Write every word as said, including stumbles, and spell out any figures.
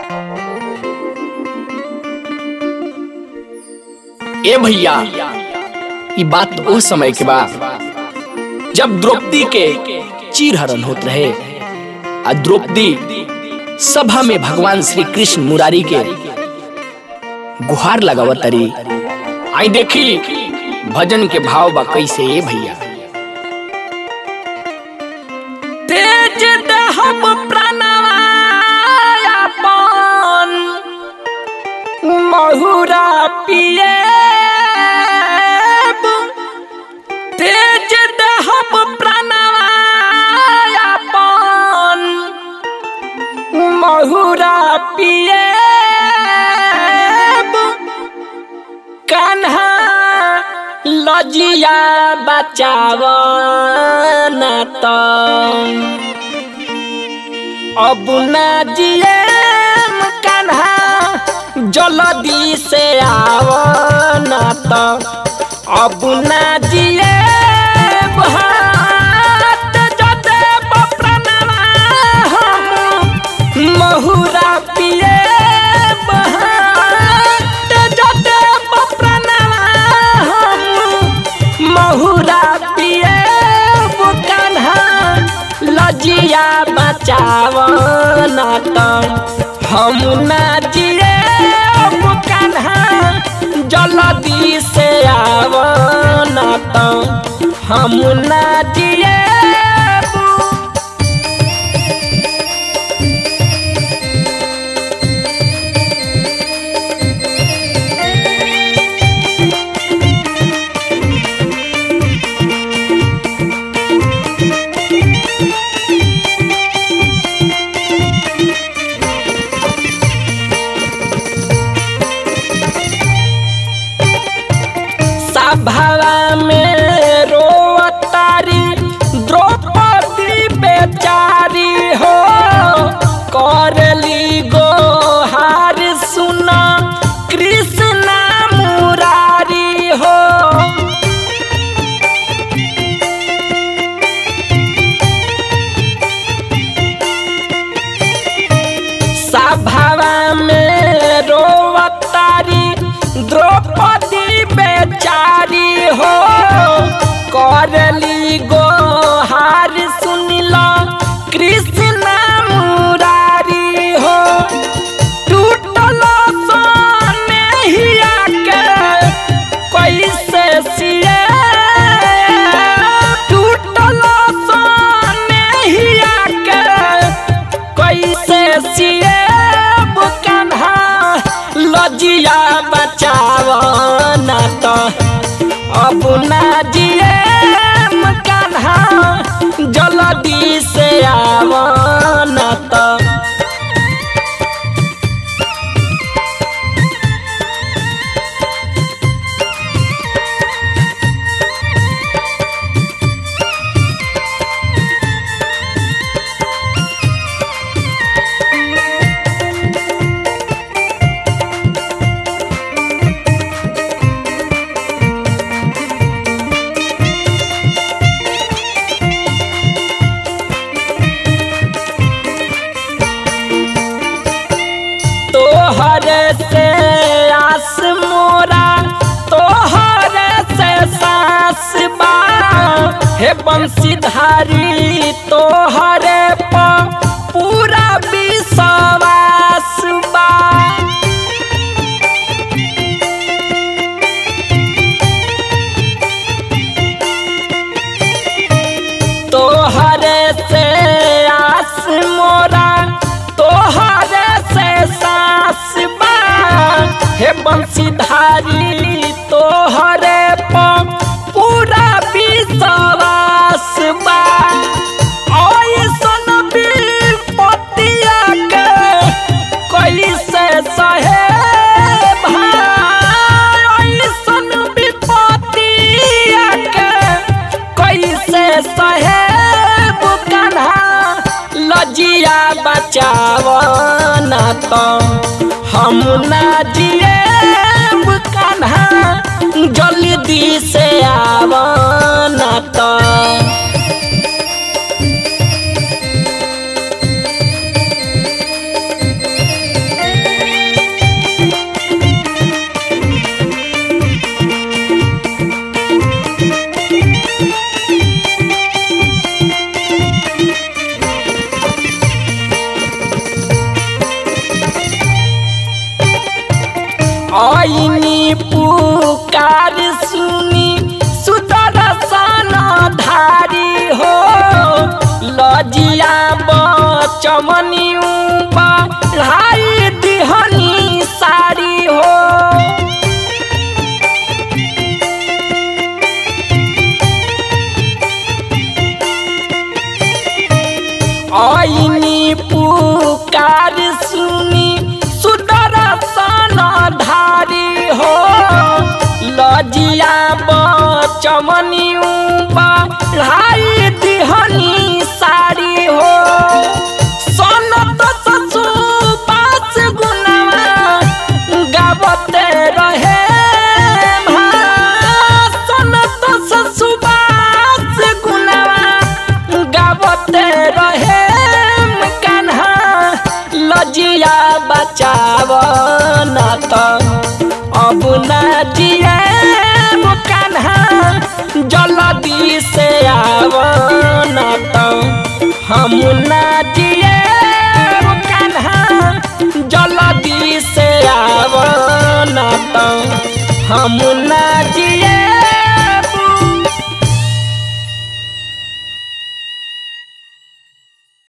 ए भैया, ये बात वो समय के बाद जब द्रौपदी के चीरहरण होत रहे आ द्रौपदी सभा में भगवान श्री कृष्ण मुरारी के गुहार लगावत तरी। आई देखी भजन के भाव बा कैसे ए भैया। तेज दहब प्राणवा अपन महुरा पिए, तेज दहब प्राणवा अपन महुरा पिए, कान्हा लजिया बचाव न तो अब ना जिए, कान्हा जल्दी से आव न तो अब ना जिए। महुरा पिए महुरा पिए, कान्हा लजिया बचाव न तो हम ना जिए, कान्हा जल्दी से आव न तो हम ना जिए। सभा में रोवतारी द्रौपदी बेचारी हो, करली गोहार सुना कृष्ण मुरारी हो। सभा में रोवतारी द्रौपदी बेचारी हो, करली गोहार सुनिला कृष्ण मुरारी हो। टूटल सोनेहिया के कैसे सिए, टूटल सोनेहिया के कैसे सिए, कान्हा लजिया बचाव न तो अब ना जिए, कान्हा जल्दी से आव न तो। तोहरे से आस मोरा, तोहरे से सास बा, हे बंशीधारी तोहरे पर पूरा विश्वास बा। तोहरे से आस मोरा, तोहरे से सास बा, हे बंशीधारी तोहरे पर पूरा विश्वास बा। ऐसन विपत्तिया के कैसे सहे भाई, ऐसन विपत्तिया के कैसे सहे, कान्हा लजिया बचाव न तो हम ना जिए, कान्हा जल्दी से आव न तो। आईनी पुकार सुनी सुदर्शन धारी हो लजिया बचमनी बढ़ाई दिहनी सारी हो। आईनी पुकार सुनी सुदर्शन धारी हो लजिया बचमनी बढ़ाई दिहनी सारी हो। सनत ससुबास गुनवा गावते रहे सनत ससुबास गुनवा गावते रहे